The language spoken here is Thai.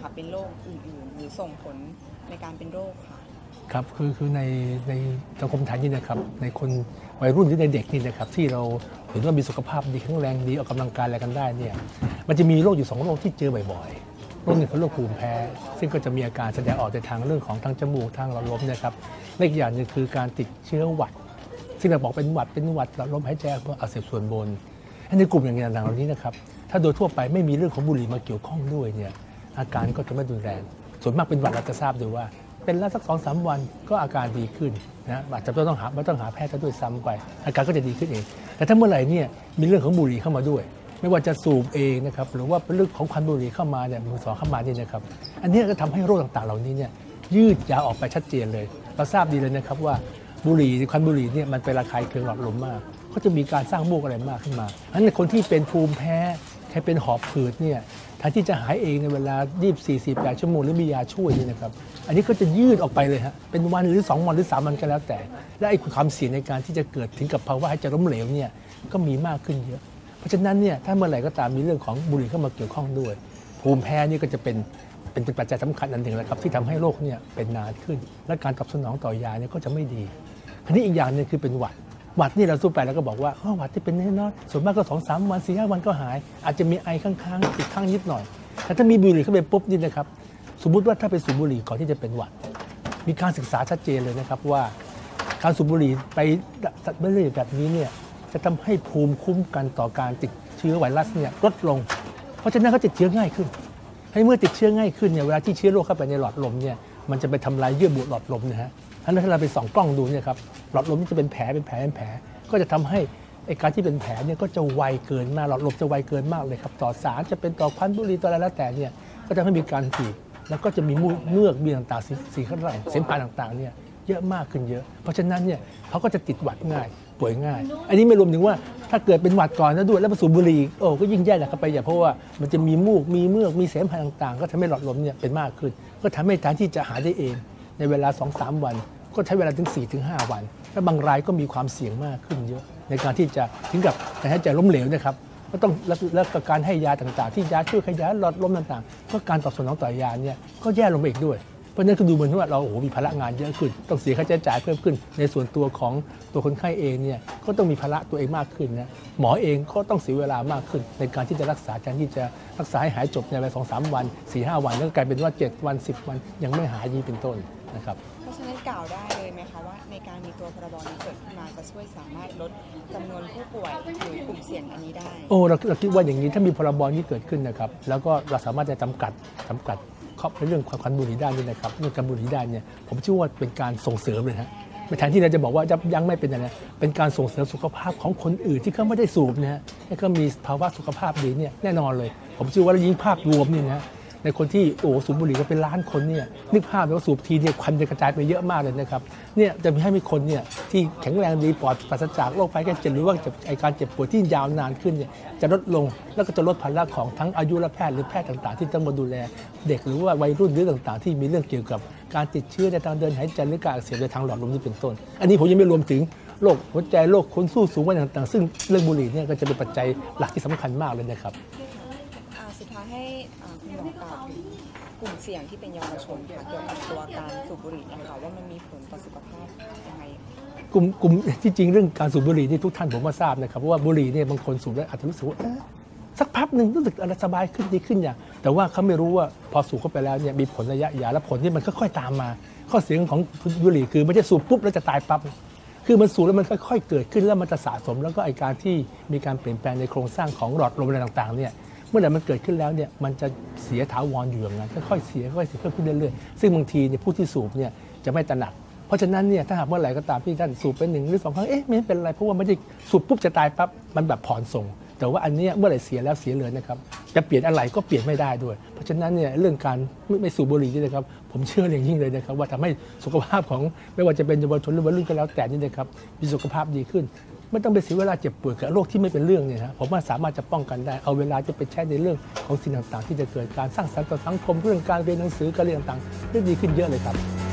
ค่ะเป็นโรคอื่นๆหรือส่งผลในการเป็นโรคค่ะครับคือในสังคมไทยนี่นะครับในคนวัยรุ่นหรือในเด็กนี่นะครับที่เราเห็นว่ามีสุขภาพดีแข็งแรงดีออกกำลังกายอะไรกันได้เนี่ยมันจะมีโรคอยู่2 โรคที่เจอบ่อยๆโรคหนึ่งคือโรคภูมิแพ้ซึ่งก็จะมีอาการแสดงออกในทางเรื่องของทางจมูกทางหลอดลมนะครับและอีกอย่างหนึ่งคือการติดเชื้อหวัดซึ่งเราบอกเป็นหวัดหลอดลมหายใจอักเสบส่วนบนในกลุ่มอย่างต่างๆเหล่านี้นะครับถ้าโดยทั่วไปไม่มีเรื่องของบุหรี่มาเกี่ยวข้องด้วยเนี่ยอาการก็จะไม่รุนแรงส่วนมากเป็นหวัดเราจะทราบด้วยว่าเป็นแล้วสัก2-3 วันก็อาการดีขึ้นนะอาจจะไม่ต้องหาแพทย์ก็ด้วยซ้ำไปอาการก็จะดีขึ้นเองแต่ถ้าเมื่อไหร่เนี่ยมีเรื่องของบุหรี่เข้ามาด้วยไม่ว่าจะสูบเองนะครับหรือว่าเป็นเรื่องของควันบุหรี่เข้ามาเนี่ยมือสองเข้ามาเนี่ยนะครับอันนี้ก็ทำให้โรคต่างๆเหล่านี้เนี่ยยืดยาวออกไปชัดเจนเลยเราทราบดีเลยนะครับว่าบุหรี่ควันบุหรี่เนี่ยมันเป็นระคายเคืองหลอดลมมากก็จะมีการสร้างมูกอะไรมากขึ้นมาอันนี้คนที่เป็นภูมิแพ้ใครเป็นหอบหืดเนี่ยแทนที่จะหายเองในเวลา24-48 ชั่วโมงหรือมียาช่วยนี่นะครับอันนี้ก็จะยืดออกไปเลยฮะเป็นวันหรือ2 วันหรือ3 วันก็แล้วแต่และไอ้ความเสี่ยงในการที่จะเกิดถึงกับภาวะหายใจล้มเหลวเนี่ยก็มีมากขึ้นเยอะเพราะฉะนั้นเนี่ยถ้าเมื่อไหร่ก็ตามมีเรื่องของบุหรี่เข้ามาเกี่ยวข้องด้วยภูมิแพ้นี่ก็จะเป็นปัจจัยสำคัญอันหนึ่งแหละครับที่ทำให้โรคเนี่ยเป็นนานขึ้นและการตอบสนองต่อยาเนี่ยก็จะไม่ดีคราวนี้อีกอย่างนึงคือเป็นหวัดนี่เราสู้ไปแล้วก็บอกว่าหวัดที่เป็นน้อยๆส่วนมากก็2-3 วัน4-5 วันก็หายอาจจะมีไอค้างๆติดข้างนิดหน่อยแต่ถ้ามีบุหรี่เข้าไปปุ๊บนี่นะครับสมมุติว่าถ้าไปสูบบุหรี่ก่อนที่จะเป็นหวัดมีการศึกษาชัดเจนเลยนะครับว่าการสูบบุหรี่ไปเรื่อยๆแบบนี้เนี่ยจะทำให้ภูมิคุ้มกันต่อการติดเชื้อไวรัสเนี่ยลดลงเพราะฉะนั้นเขาติดเชื้อง่ายขึ้นให้เมื่อติดเชื้อง่ายขึ้นเนี่ยเวลาที่เชื้อโรคเข้าไปในหลอดลมเนี่ยมันจะไปทำลายเยื่อบุหลอดลมนะฮะถ้าเราไปส่องกล้องดูเนี่ยครับหลอดลมนี่จะเป็นแผลก็จะทำให้ไอ้การที่เป็นแผลเนี่ยก็จะไวเกินมากหลอดลมจะไวเกินมากเลยครับต่อสารจะเป็นต่อควันบุหรี่ต่ออะไรแล้วแต่เนี่ยก็จะให้มีการตีบแล้วก็จะมีเมือกมีต่างๆสีข้างหลังเส้นผ่านต่างๆเนี่ยเยอะมากขึ้นเยอะเพราะฉะนั้นเนี่ยเขาก็จะติดหวัดง่ายป่วยง่ายอันนี้ไม่รวมถึงว่าถ้าเกิดเป็นหวัดก่อนแล้วด้วยแล้วมาสูบบุหรี่ก็ยิ่งแย่นะครับไปอย่างเพราะว่ามันจะมีมูกมีเมือกมีเสมหะต่างๆก็ทำให้หลอดลมเนี่ยเป็นมากขึ้นก็ทำให้การที่จะหายได้เองในเวลา 2-3 วันก็ใช้เวลาถึง 4-5 วันและบางรายก็มีความเสี่ยงมากขึ้นเยอะในการที่จะถึงกับการหายใจล้มเหลวนะครับก็ต้องแล้วก็การให้ยาต่างๆที่ยาช่วยขยายหลอดลมต่างๆก็การตอบสนองต่อยาเนี่ยก็แย่ลงไปอีกด้วยเพราะฉะนั้นก็ดูเหมือนว่าเรามีภาระงานเยอะขึ้นต้องเสียค่าใช้จ่ายเพิ่มขึ้นในส่วนตัวของตัวคนไข้เองเนี่ยก็ต้องมีภาระตัวเองมากขึ้นนะหมอเองก็ต้องเสียเวลามากขึ้นในการที่จะรักษาแทนที่จะรักษาให้หายจบในเวลา 2-3 วัน 4-5 วันแล้วกลายเป็นว่า7 วัน 10 วันยังไม่หายนี้เป็นต้นนะครับเพราะฉะนั้นกล่าวได้เลยไหมคะว่าในการมีตัวพรบนี้เกิดขึ้นมาจะช่วยสามารถลดจำนวนผู้ป่วยหรือกลุ่มเสี่ยงอันนี้ได้เราคิดว่าอย่างนี้ถ้ามีพรบนี้เกิดขึ้นนะครับแล้วก็เราสามารถจะจำกัดในเรื่องควันบุหรี่ได้นี่นะครับเรื่องการบุหรี่ได้เนี่ยผมเชื่อว่าเป็นการส่งเสริมเลยฮะแทนที่เราจะบอกว่ายังไม่เป็นอะไรเป็นการส่งเสริมสุขภาพของคนอื่นที่เขาไม่ได้สูบนะฮะให้เขามีภาวะสุขภาพดีเนี่ยแน่นอนเลยผมเชื่อว่ายิ่งภาพรวมนี่นะในคนที่สูบบุหรี่ก็เป็นล้านคนเนี่ยนึกภาพว่าสูบทีเนี่ยควันจะกระจายไปเยอะมากเลยนะครับเนี่ยจะให้มีคนเนี่ยที่แข็งแรงดีปลอดปราศจากโรคภัยไข้เจ็บหรือว่าการเจ็บป่วยที่ยาวนานขึ้นเนี่ยจะลดลงแล้วก็จะลดภาระของทั้งอายุรแพทย์หรือแพทย์ต่างๆที่ต้องมาดูแลเด็กหรือว่าวัยรุ่นหรือต่างๆที่มีเรื่องเกี่ยวกับการติดเชื้อในทางเดินหายใจหรือการอักเสบในทางหลอดลมนี่เป็นต้นอันนี้ผมยังไม่รวมถึงโรคหัวใจโรคคนสู้สูงวัยต่างๆซึ่งเรื่องบุหรี่เนี่ยก็จะเป็นปัจจัยหลักที่สำคัญมากเลยนะครับสุดท้ายให้คุณหมอกล่าวถึงกลุ่มเสี่ยงที่เป็นเยาวชนค่ะเกี่ยวกับตัวการสูบบุหรี่นะคะว่ามันมีผลต่อสุขภาพยังไงกลุ่มที่จริงเรื่องการสูบบุหรี่ที่ทุกท่านผมว่าทราบนะครับเพราะว่าบุหรี่เนี่ยบางคนสูบแล้วอาจจะรู้สึกว่าสักพักหนึ่งรู้สึกอะไรสบายขึ้นดีขึ้นอย่างแต่ว่าเขาไม่รู้ว่าพอสูบเข้าไปแล้วเนี่ยมีผลระยะยาวและผลที่มันค่อยๆตามมาข้อเสียของบุหรี่คือไม่ใช่สูบปุ๊บแล้วจะตายปั๊บคือมันสูบแล้วมันค่อยๆเกิดขึ้นแล้วมันจะสะสมแล้วก็ไอการที่มีการเปลี่ยนแปลงในโครงสร้างของหลอดลมอะไรต่างๆเนี่ยเมื่อไหร่มันเกิดขึ้นแล้วเนี่ยมันจะเสียถาวรอยู่อย่างนั้นค่อยๆเสียเพิ่มขึ้นเรื่อยๆซึ่งบางทีเนี่ยผู้ที่สูบเนี่ยจะไม่ตระหนักเพราะฉะนั้นเนี่ยถ้าหากเมื่อไหร่ก็ตามที่ท่านสูบไป1 หรือ 2 ครั้งไม่เป็นไรเพราะว่าไม่ได้สูบปุ๊บจะตายปั๊บมันแบบผ่อนส่งแต่ว่าอันนี้เมื่อไหร่เสียแล้วเสียเลยนะครับจะเปลี่ยนอะไรก็เปลี่ยนไม่ได้ด้วยเพราะฉะนั้นเนี่ยเรื่องการไม่สูบบุหรี่นี่นะครับผมเชื่ออย่างยิ่งเลยนะครับว่าทำให้สุขภาพของไม่ว่าจะเป็นเยาวชนหรือวัยรุ่นก็แล้วแต่นี่นะครับมีสุขภาพดีขึ้นไม่ต้องไปเสียเวลาเจ็บป่วยกับโรคที่ไม่เป็นเรื่องเนี่ยนะผมว่าสามารถจะป้องกันได้เอาเวลาจะไปใช้ในเรื่องของสิ่งต่างๆที่จะเกิดการสร้างสรรค์ต่อสังคมเรื่องการเรียนหนังสือการเรียนต่างๆได้ดีขึ้นเยอะเลยครับ